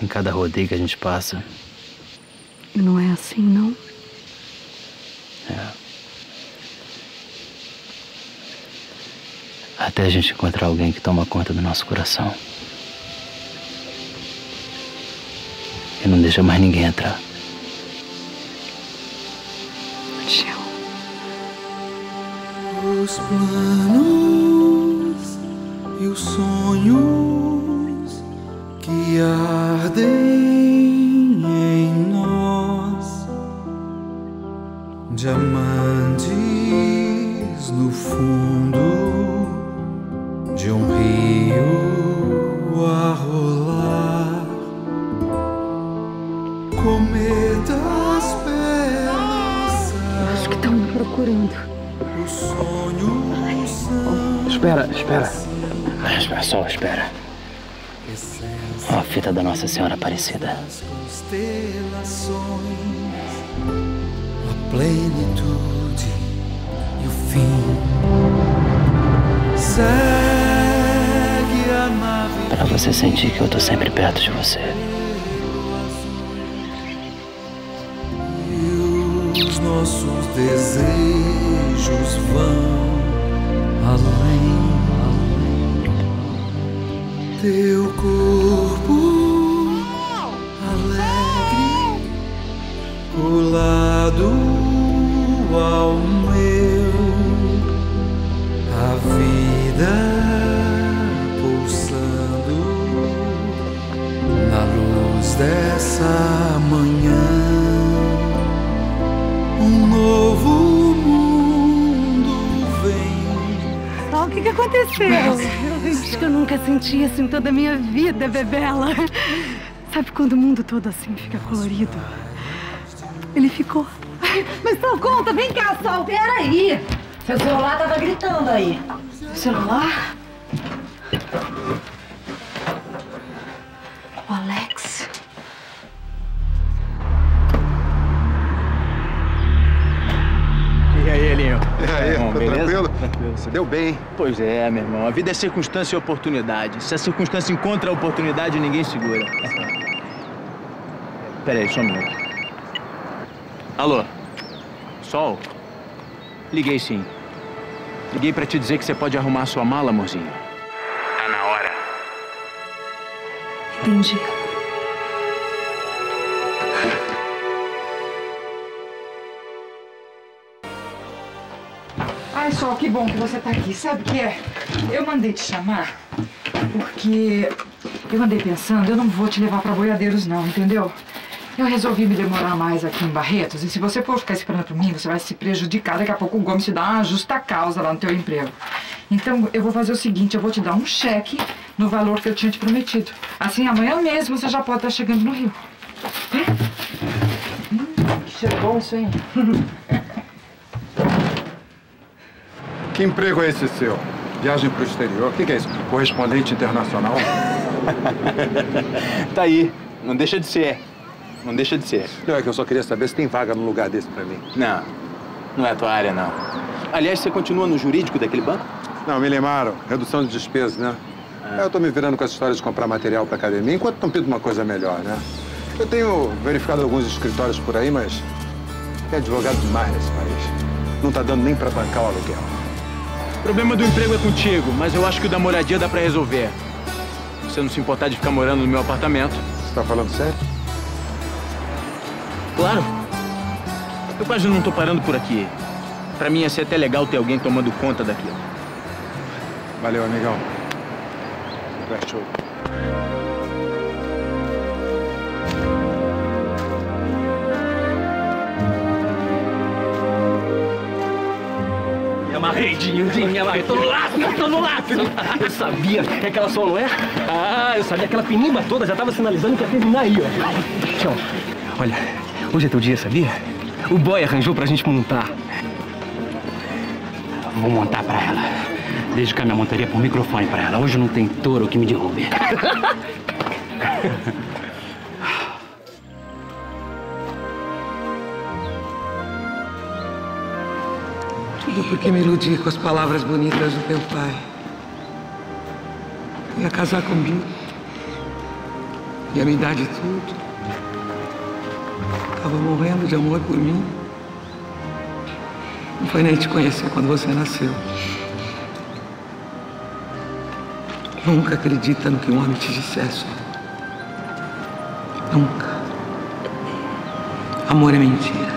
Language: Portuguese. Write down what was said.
em cada rodeio que a gente passa. E não é assim, não? É. Até a gente encontrar alguém que toma conta do nosso coração. E não deixa mais ninguém entrar. Tio. Os planos e os sonhos que ardem em nós, diamantes no fundo de um rio a rolar, cometas pelas. Acho que estão me procurando. Os sonhos são. Espera. Só espera. Ó, a fita da Nossa Senhora Aparecida. As constelações, a plenitude e o fim. Segue a nave. Pra você sentir que eu tô sempre perto de você. E os nossos desejos vão além. Teu corpo alegre colado ao meu, a vida pulsando na luz dessa manhã, um novo mundo vem. O que aconteceu? Acho que eu nunca senti isso em toda a minha vida, Bebela. Sabe quando o mundo todo assim fica colorido? Ele ficou. Mas Sol, conta, vem cá, Sol, peraí. Seu celular tava gritando aí. Celular? O Alex. E aí, Elinho? E aí, Bom, tá beleza? tranquilo? Tranquilo. Você deu bem, hein? Pois é, meu irmão. A vida é circunstância e oportunidade. Se a circunstância encontra a oportunidade, ninguém segura. Pera aí, só um minuto. Alô? Sol? Liguei sim. Liguei pra te dizer que você pode arrumar a sua mala, amorzinho. Tá na hora. Entendi. Ai, Sol, que bom que você tá aqui. Sabe o que é? Eu mandei te chamar porque eu andei pensando, eu não vou te levar pra Boiadeiros não, entendeu? Eu resolvi me demorar mais aqui em Barretos e se você for ficar esperando por mim, você vai se prejudicar. Daqui a pouco o Gomes te dá uma justa causa lá no teu emprego. Então, eu vou fazer o seguinte, eu vou te dar um cheque no valor que eu tinha te prometido. Assim, amanhã mesmo você já pode estar chegando no Rio. Que cheiro bom isso, hein? Que emprego é esse seu? Viagem pro exterior? O que é isso? Correspondente internacional? Tá aí. Não deixa de ser. Não deixa de ser. Não, é que eu só queria saber se tem vaga num lugar desse pra mim. Não. Não é a tua área, não. Aliás, você continua no jurídico daquele banco? Não, me limaram. Redução de despesas, né? Eu tô me virando com essa história de comprar material pra academia, enquanto não pinto uma coisa melhor, né? Eu tenho verificado alguns escritórios por aí, mas tem advogado demais nesse país. Não tá dando nem pra bancar o aluguel. O problema do emprego é contigo, mas eu acho que o da moradia dá pra resolver. Se você não se importar de ficar morando no meu apartamento. Você tá falando sério? Claro. Eu quase não tô parando por aqui. Pra mim ia ser até legal ter alguém tomando conta daquilo. Valeu, amigão. Show. Me amarrei, Dinho, me amarrei. Tô no laço. Eu sabia que aquela som não é? Ah, eu sabia, aquela pinimba toda já tava sinalizando que ia terminar aí, ó. Tchau. Olha, hoje é teu dia, sabia? O boy arranjou pra gente montar. Vou montar pra ela. Desde que a minha montaria por microfone pra ela. Hoje não tem touro que me derrube. Tudo porque me iludi com as palavras bonitas do teu pai. Ia casar comigo. Ia me dar de tudo. Tava morrendo de amor por mim. Não foi nem te conhecer quando você nasceu. Nunca acredita no que um homem te disser, Sol. Nunca. Amor é mentira.